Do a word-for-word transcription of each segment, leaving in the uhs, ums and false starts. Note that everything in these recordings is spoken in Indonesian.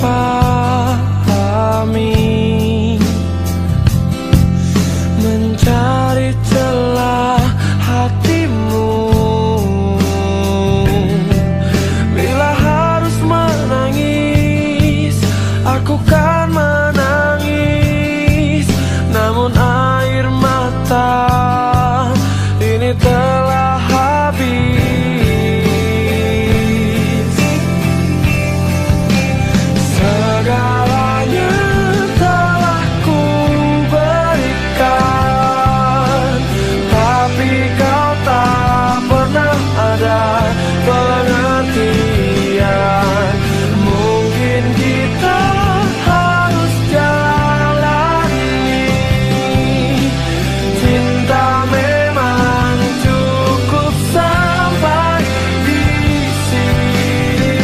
pahami, mencari celah hatimu. Bila harus menangis, aku kan menangis. Namun air mata ini telah habis. Segalanya telah ku berikan, tapi kau tak pernah ada pengertian. Mungkin kita harus jalani. Cinta memang cukup sampai di sini.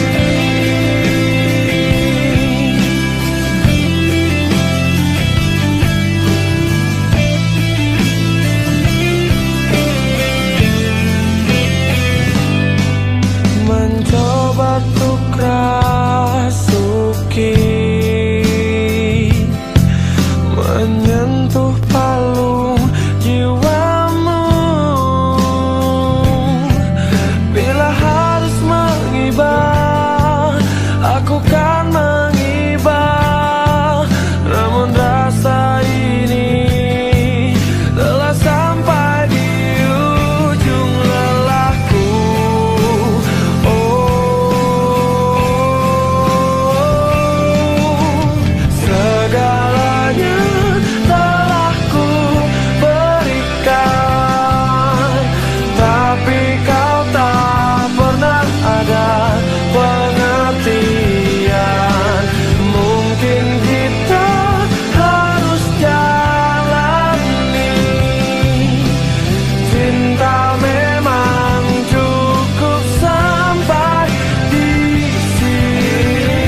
Mencoba untuk rasuki, menyentuh palung jiwamu. Bila harus mengibah, aku kan mengibah. Namun rasa ini telah sampai di ujung lelahku. Segalanya telah ku berikan, tapi kau tak pernah ada pengertian. Mungkin kita harus jalani. Cinta memang cukup sampai di sini.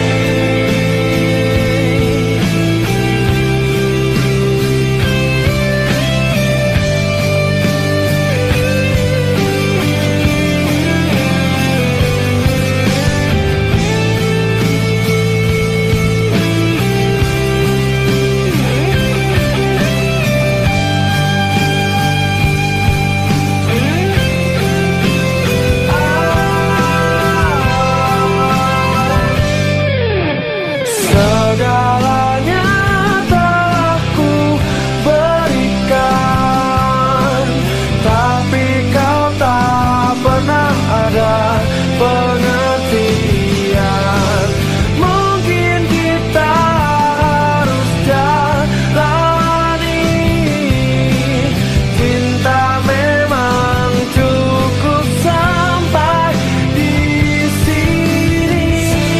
Segalanya telah ku berikan, tapi kau tak pernah ada pengertian. Mungkin kita harus jalani. Cinta memang cukup sampai di sini.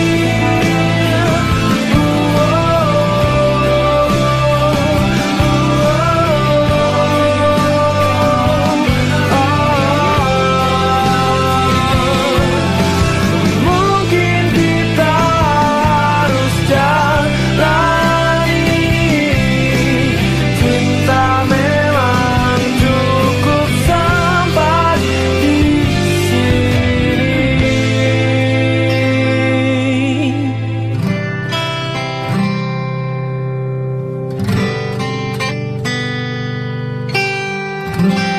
Mungkin kita harus jalani. Cinta memang cukup sampai di sini.